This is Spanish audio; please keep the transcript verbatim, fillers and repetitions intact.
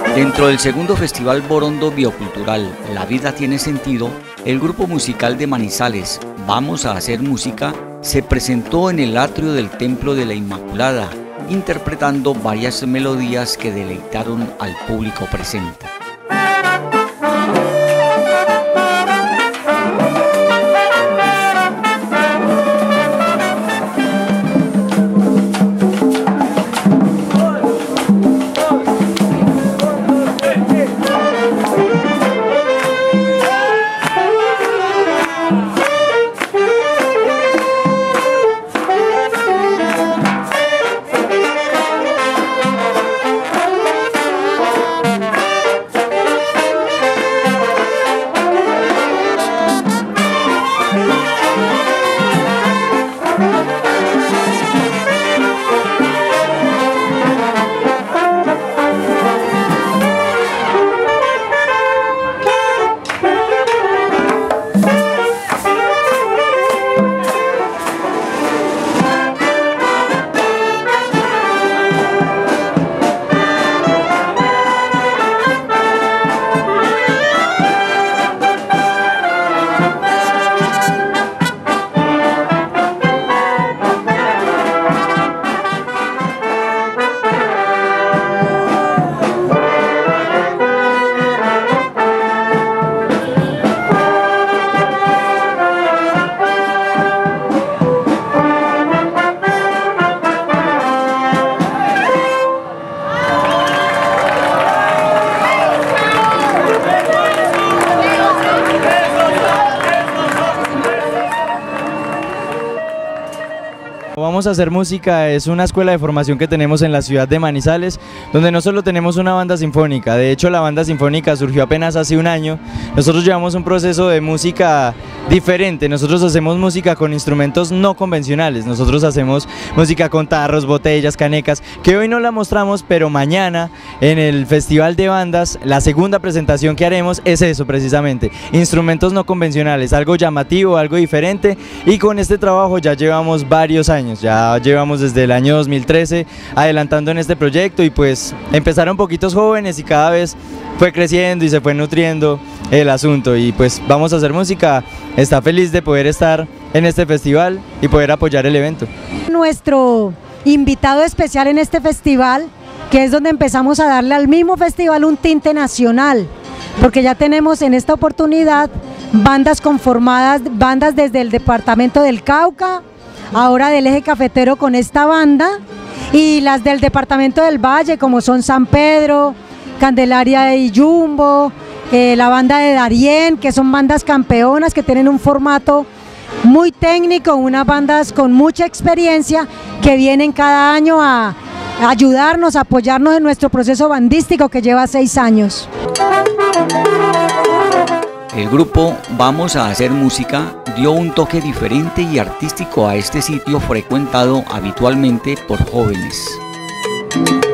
Dentro del segundo Festival Borondo Biocultural, La Vida Tiene Sentido, el grupo musical de Manizales, Vamos a Hacer Música, se presentó en el atrio del Templo de la Inmaculada, interpretando varias melodías que deleitaron al público presente. Vamos a Hacer Música es una escuela de formación que tenemos en la ciudad de Manizales, donde no solo tenemos una banda sinfónica, de hecho la banda sinfónica surgió apenas hace un año. Nosotros llevamos un proceso de música diferente, nosotros hacemos música con instrumentos no convencionales, nosotros hacemos música con tarros, botellas, canecas, que hoy no la mostramos, pero mañana en el Festival de Bandas, la segunda presentación que haremos es eso precisamente, instrumentos no convencionales, algo llamativo, algo diferente, y con este trabajo ya llevamos varios años, ya llevamos desde el año dos mil trece adelantando en este proyecto, y pues empezaron poquitos jóvenes y cada vez fue creciendo y se fue nutriendo el asunto, y pues Vamos a Hacer Música está feliz de poder estar en este festival y poder apoyar el evento. Nuestro invitado especial en este festival, que es donde empezamos a darle al mismo festival un tinte nacional, porque ya tenemos en esta oportunidad bandas conformadas, bandas desde el departamento del Cauca, ahora del eje cafetero con esta banda, y las del departamento del Valle, como son San Pedro, Candelaria y Jumbo, eh, la banda de Darién, que son bandas campeonas que tienen un formato muy técnico, unas bandas con mucha experiencia que vienen cada año a, a ayudarnos, a apoyarnos en nuestro proceso bandístico que lleva seis años. El grupo Vamos a Hacer Música dio un toque diferente y artístico a este sitio frecuentado habitualmente por jóvenes.